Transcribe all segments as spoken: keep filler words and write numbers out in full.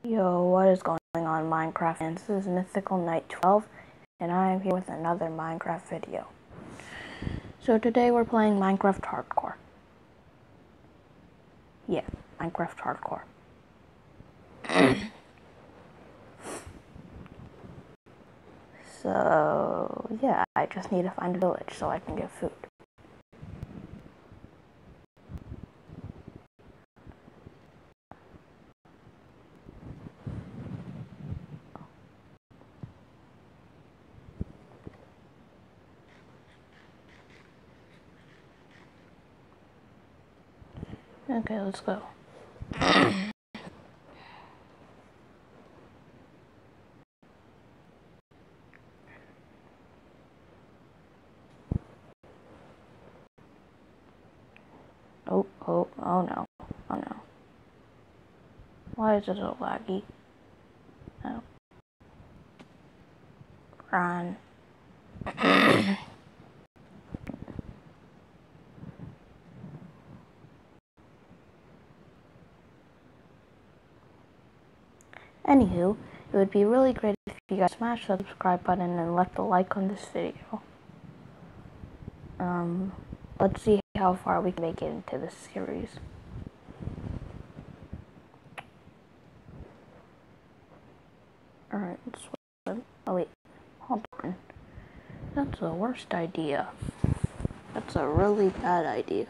Yo, what is going on, Minecraft fans? This is Mythical Knight twelve, and I am here with another Minecraft video. So today we're playing Minecraft Hardcore. Yeah, Minecraft Hardcore. So, yeah, I just need to find a village so I can get food. Okay, let's go. Oh, oh, oh no. Oh no. Why is it so laggy? Oh. Run. Anywho, it would be really great if you guys smash the subscribe button and left a like on this video. Um, let's see how far we can make it into this series. Alright, let's swim. Oh wait, hold on. That's the worst idea. That's a really bad idea.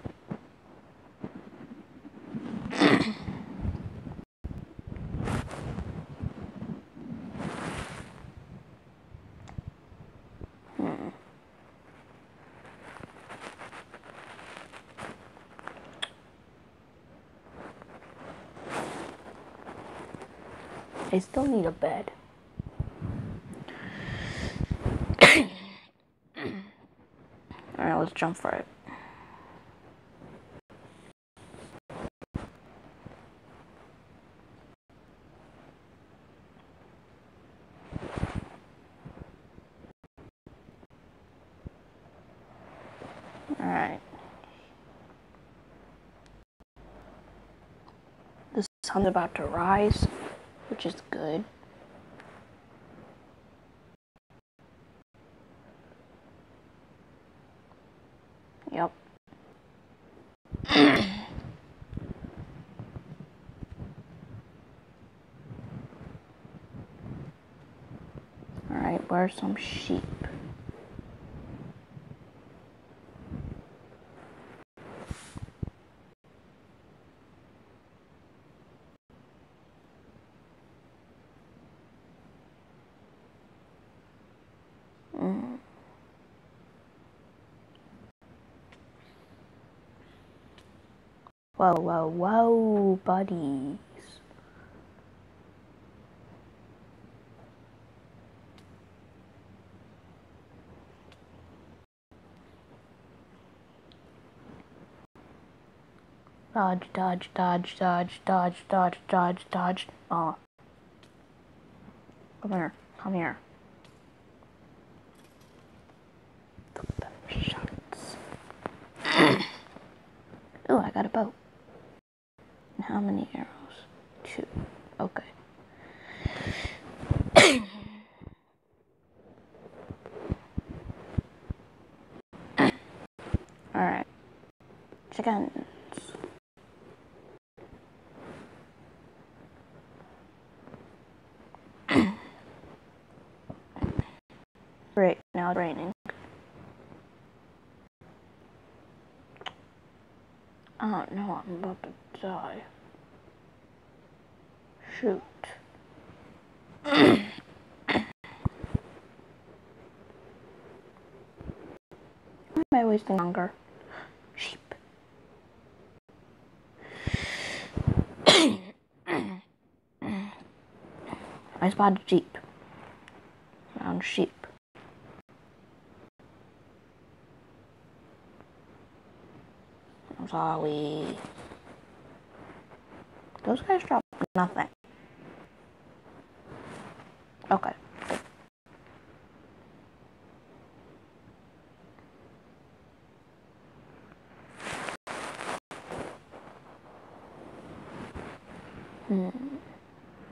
Hmm. I still need a bed. Alright, let's jump for it. Alright. The sun's about to rise, which is good. Yep. Alright, where's some sheep? Mm. Whoa, whoa, whoa, buddies. Dodge, dodge, dodge, dodge, dodge, dodge, dodge, dodge. Oh. Come here, come here. Shots. Ooh, I got a bow. And how many arrows? Two. Okay. Alright. Chickens. Great, now it's raining. Oh no, I'm about to die. Shoot. Why am I wasting longer? Sheep. I spotted a sheep. Found sheep. I'm sorry. Those guys drop nothing. Okay. Good. Hmm.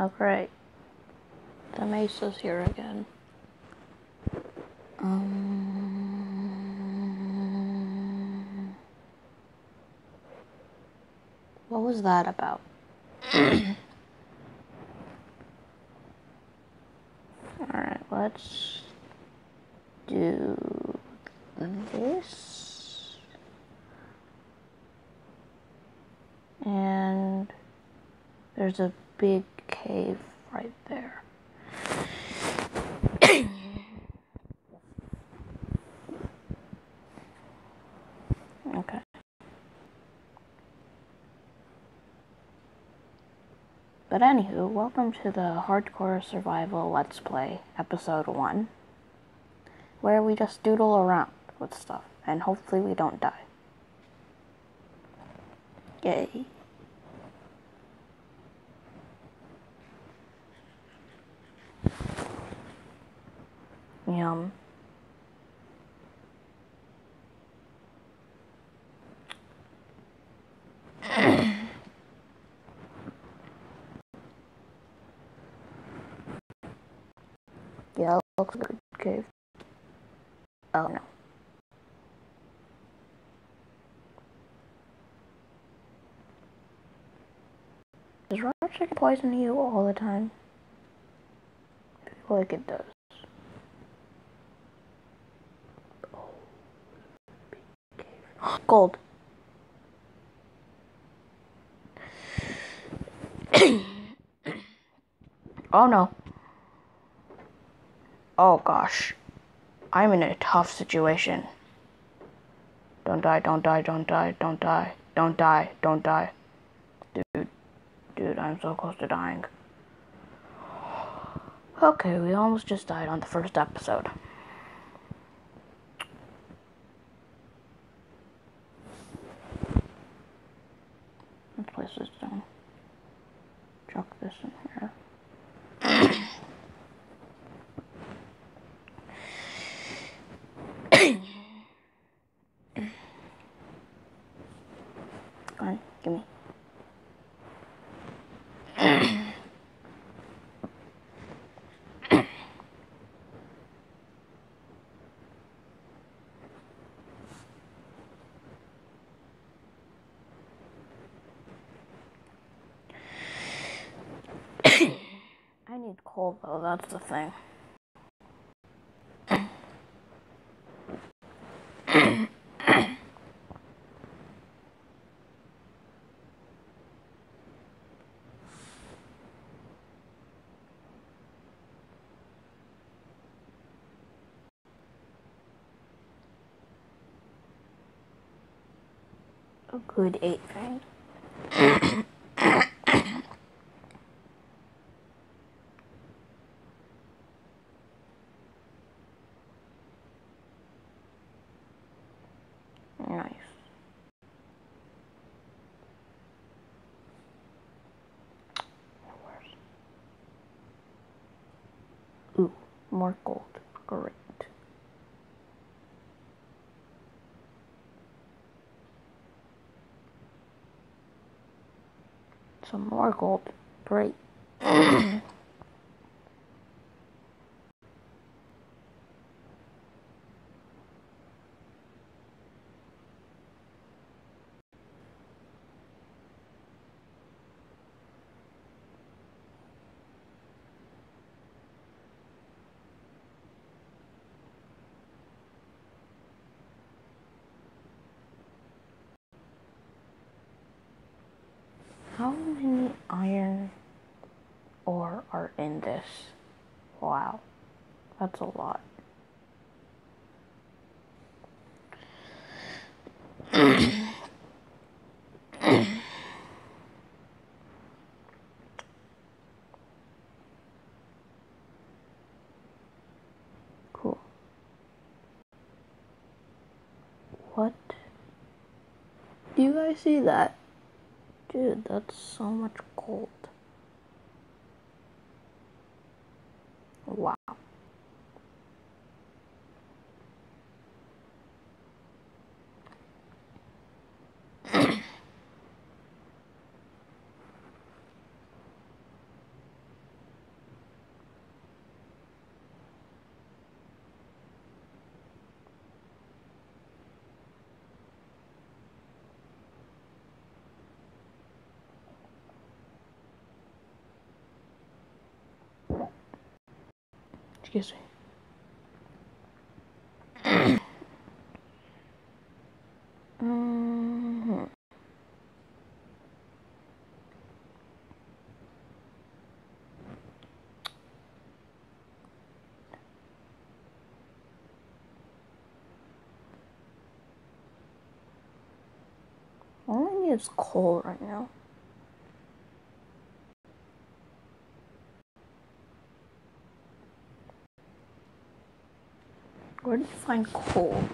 Oh, great. The mesa's here again. Um, what was that about? Alright, let's do this. And there's a big cave right there. Okay. But anywho, welcome to the Hardcore Survival Let's Play, Episode one, where we just doodle around with stuff, and hopefully we don't die. Yay. Yum. Yeah, looks like a good cave. Oh no. Does raw chicken poison you all the time? I feel like it does. Oh, big cave. Gold. Oh no. Oh gosh. I'm in a tough situation. Don't die, don't die, don't die, don't die, don't die, don't die. Dude, dude, I'm so close to dying. Okay, we almost just died on the first episode. Let's place this down. Chuck this in here. Come on, gimme. I need coal though, that's the thing. A good eight thing. Nice. Ooh, more gold. Great. Some more gold. Great. How many iron ore are in this? Wow, that's a lot. Cool. What? Do you guys see that? Dude, that's so much gold. Wow. Excuse me. mm-hmm. All I need is coal right now. Where do you find coal?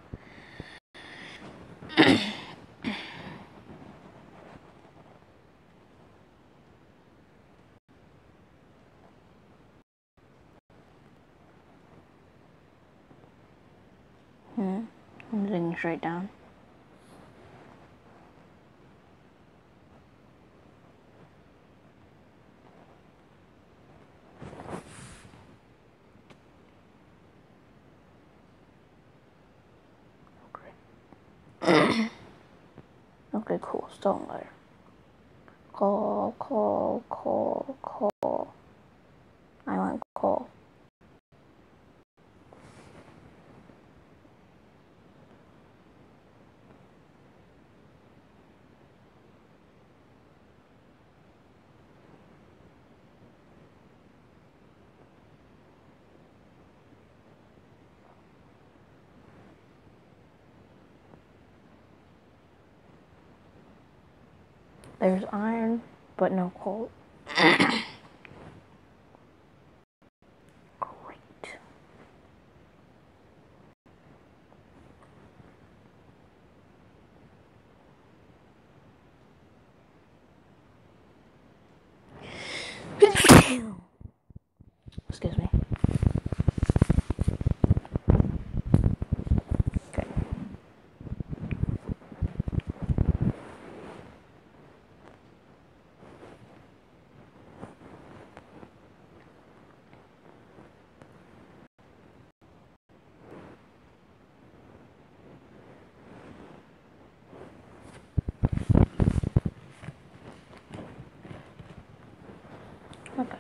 Hmm. I'm digging straight down. Okay. Okay, cool. Stone layer. Coal, coal, coal, coal. I want coal. There's iron, but no coal. Great. Excuse me. Okay. Okay.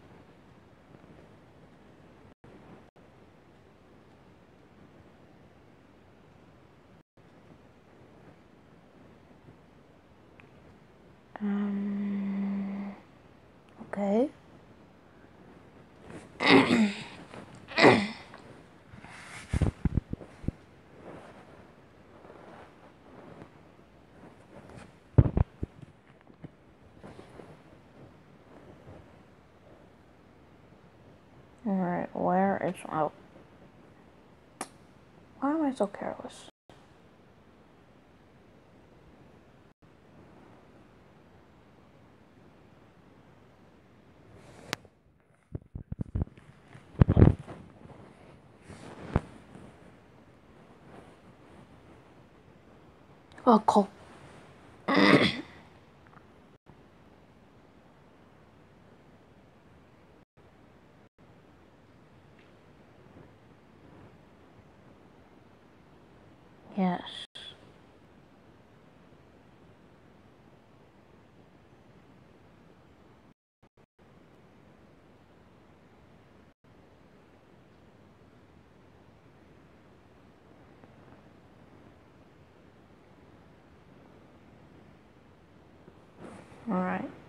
Um. Okay. Alright, where is... Oh. Why am I so careless? Oh, coal. Yes. Alright.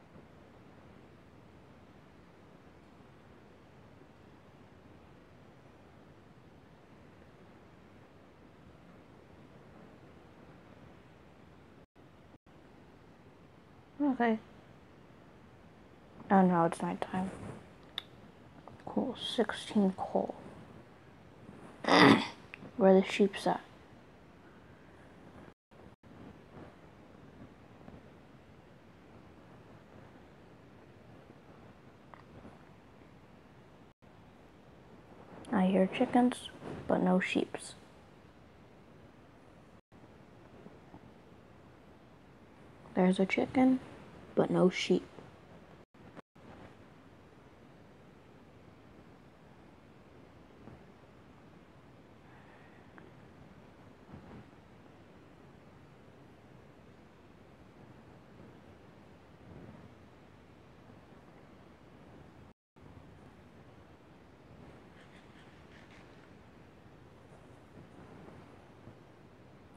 Okay. Oh no, it's nighttime. Cool. sixteen coal. Where the sheep's at? I hear chickens, but no sheeps. There's a chicken, but no sheep.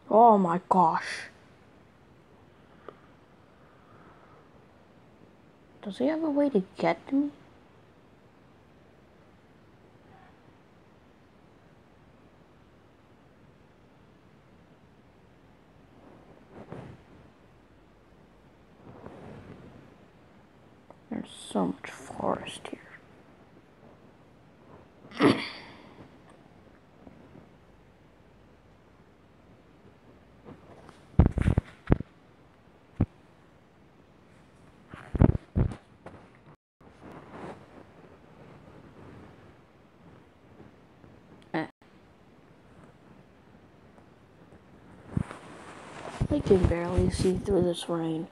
Oh my gosh. Does he have a way to get to me? There's so much forest here. Eh. I can barely see through this rain.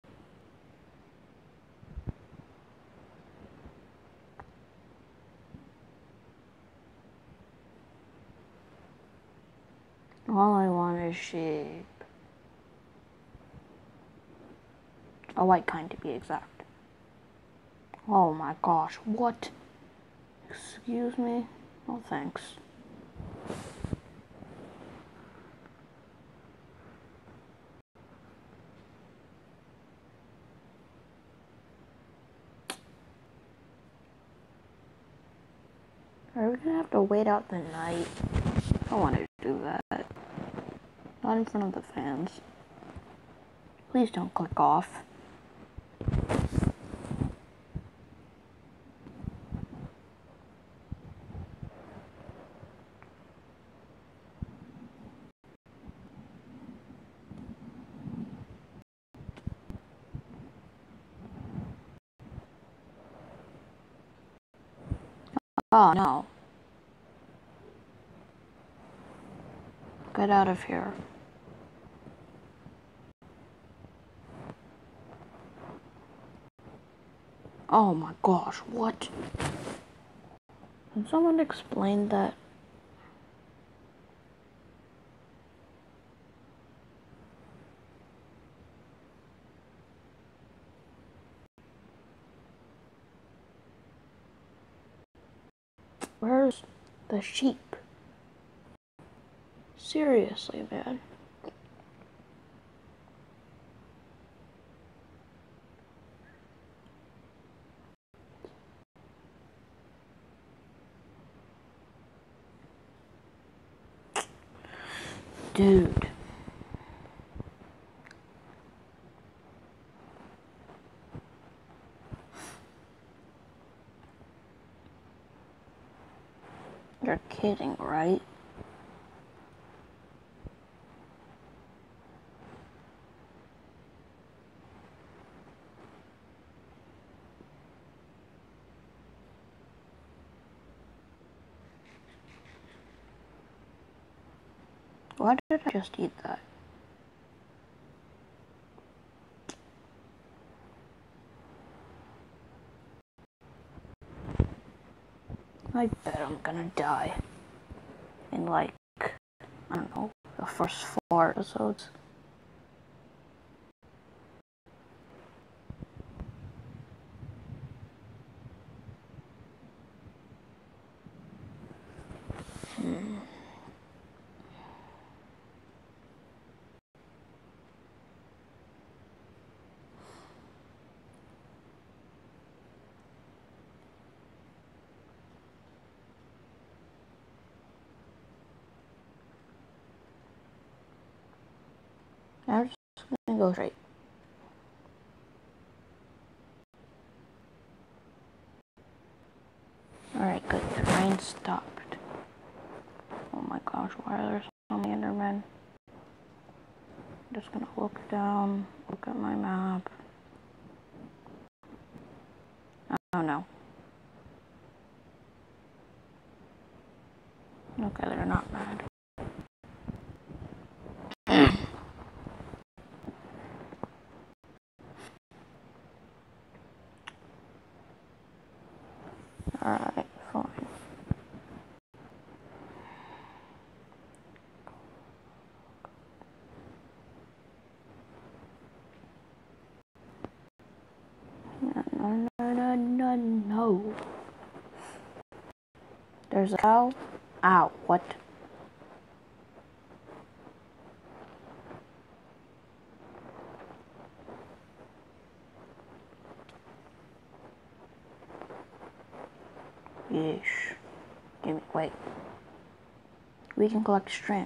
All I want is sheep. A white kind to be exact. Oh my gosh, what? Excuse me? Oh, thanks. Are we gonna have to wait out the night? I don't want to do that. Not in front of the fans. Please don't click off. Oh no. Get out of here. Oh my gosh, what? Can someone explain that? Where's the sheep? Seriously, man. Dude. You're kidding, right? Why did I just eat that? I bet I'm gonna die in like, I don't know, the first four episodes. Hmm. I'm just gonna go straight. Alright, good. The rain stopped. Oh my gosh, why are there so many Endermen? I'm just gonna look down, look at my map. Oh no. Okay, they're not mad. Alright, fine. No, no, no, no, no. There's a cow. Ow, what? we can collect string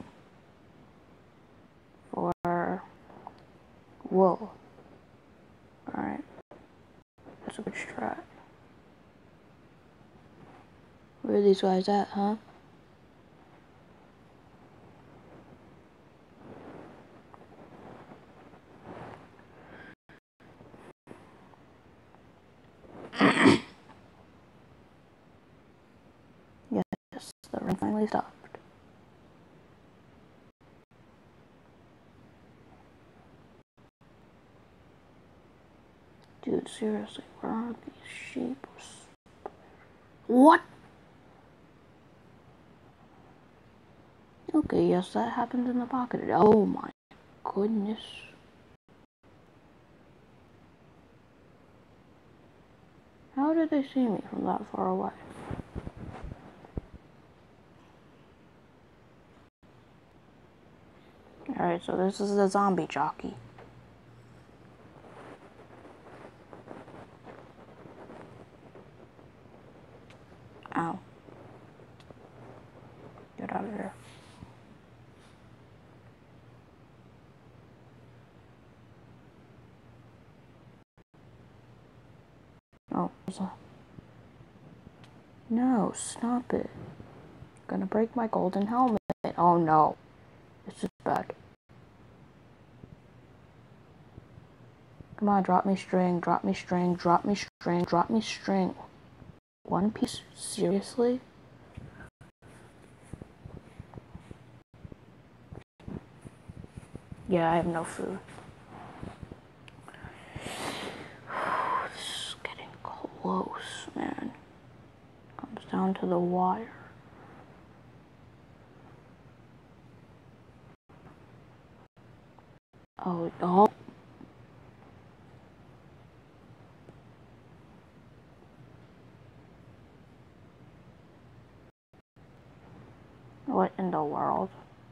for wool. Alright. That's a good strat. Where are these guys at, huh? Yes, the rain finally stopped. Dude, seriously, where are these sheep? What? Okay, yes, that happens in the pocket. Oh my goodness. How did they see me from that far away? Alright, so this is the zombie jockey. Ow. Get out of here. Oh, there's a... No, stop it. Gonna break my golden helmet. Oh no. This is bad. Come on, drop me string, drop me string, drop me string, drop me string. One piece? Seriously? Yeah, I have no food. This is getting close, man. Comes down to the wire. Oh, oh. What in the world?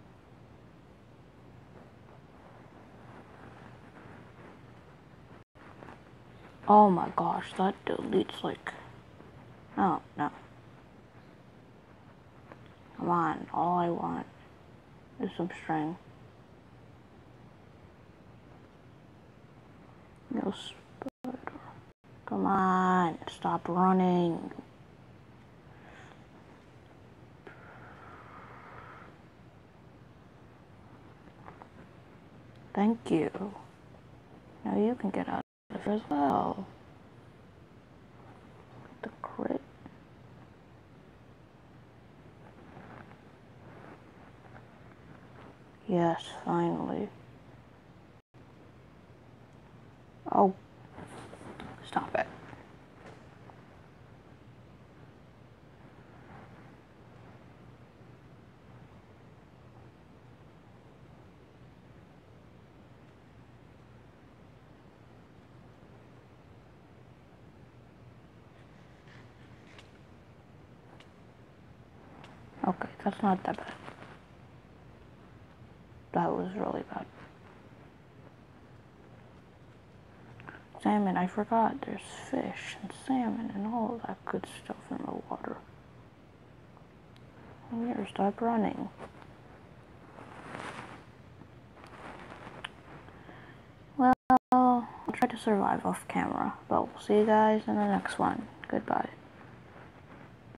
Oh my gosh, that deletes like... Oh, no. Come on, all I want is some string. No spider. Come on, stop running. Thank you. Now you can get out of here as well. The crit. Yes, finally. Oh. Stop it. Okay, that's not that bad. That was really bad. Salmon, I forgot. There's fish and salmon and all of that good stuff in the water. Here, stop running. Well, I'll try to survive off camera, but we'll see you guys in the next one. Goodbye.